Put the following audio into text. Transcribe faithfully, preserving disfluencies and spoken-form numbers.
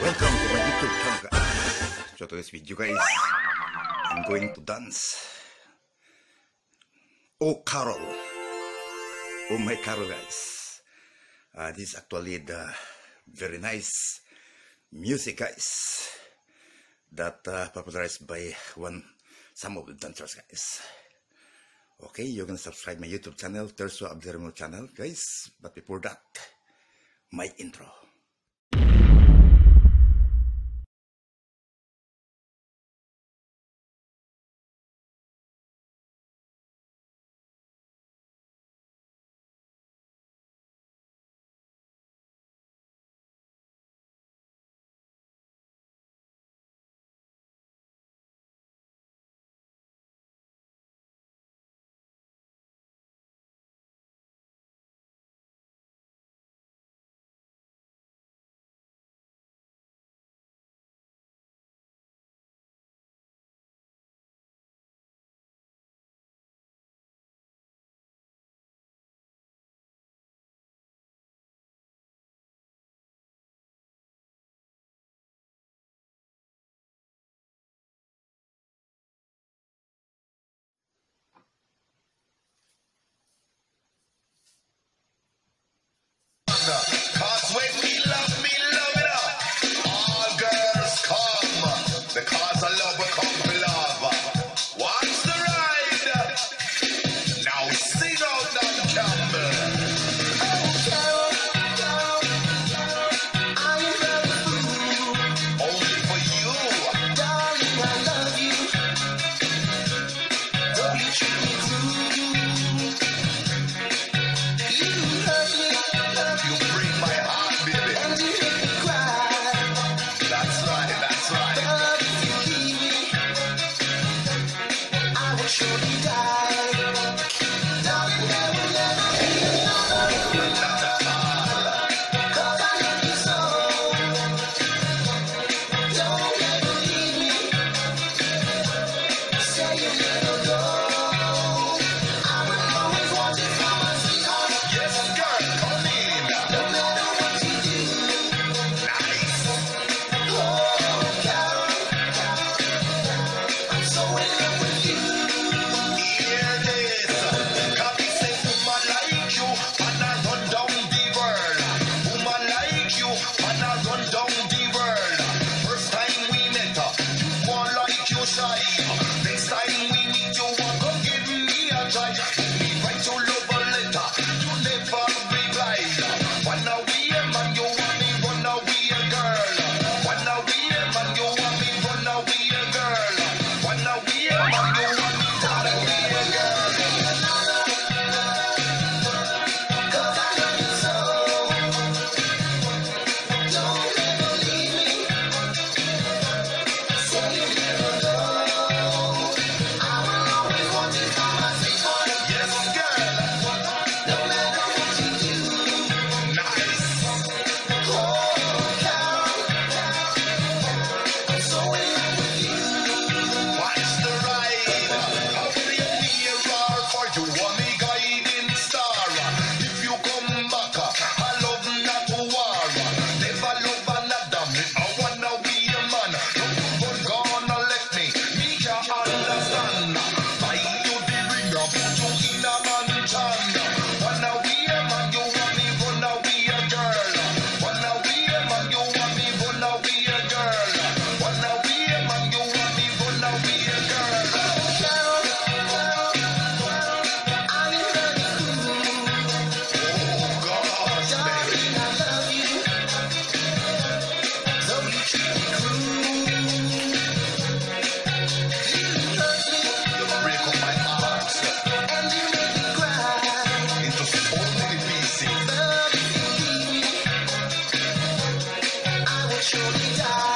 Welcome to my YouTube channel, guys. So today's video, guys, I'm going to dance. Oh, Carol. Oh, my Carol, guys. Uh, this is actually the very nice music, guys, that uh, popularized by one some of the dancers, guys. Okay, you can subscribe my YouTube channel, Tirso Ablir Remollo channel, guys. But before that, my intro. Cause when we love, me love it up. All girls come, because I love will come for love. What's the ride? Now sing out that Campbell. Only for you. Darling, I love you. Though you treat me cruel. You hurt me. You break my heart, baby. And you make me cry. That's right, that's right. But if you leave me, I will surely die. Darling, there will never be another you. Not at all. Cause I love you so. Don't ever leave me. Say you'll never go. I will always want you for my sweetheart. Yes, girl, come in. No matter what you do. Nice. Oh, Carol, I'm so in love with you. Hear this. Cause me say woman like you, and I run down the world. Woman like you, and I run down the world. First time we met, uh, you want like you shy. Next time we meet, you want to give me a try. Me write your love a letter, you never reply. Run away, man, you want me run away, girl. Run away, man, you want me run away, girl. Run away, man, you want me run away, girl. Cause I love you so. Don't ever leave me. Say you'll never go. I will always want you for my sweetheart. Yes, girl. No matter what you do. Nice. Oh, Carol, I'm so in love with you. Watch the ride. How will you be a roar for you are me guiding star? If you come back, I love not to war. Never love another me. I wanna be a man. No one gonna let me. Me can't understand. Buy you the ring, put you in a mansion. Wanna be a man, you want me run away a girl. Wanna be a man, you want me run away a girl. Wanna be a man, you want me run away a girl. Carol, I'm in love with you. Oh gosh, baby. Darling, I love you. Though you treat me cruel. You hurt me. You break up my heart and you make me cry. Into so many pieces. But if you leave me, I will surely die.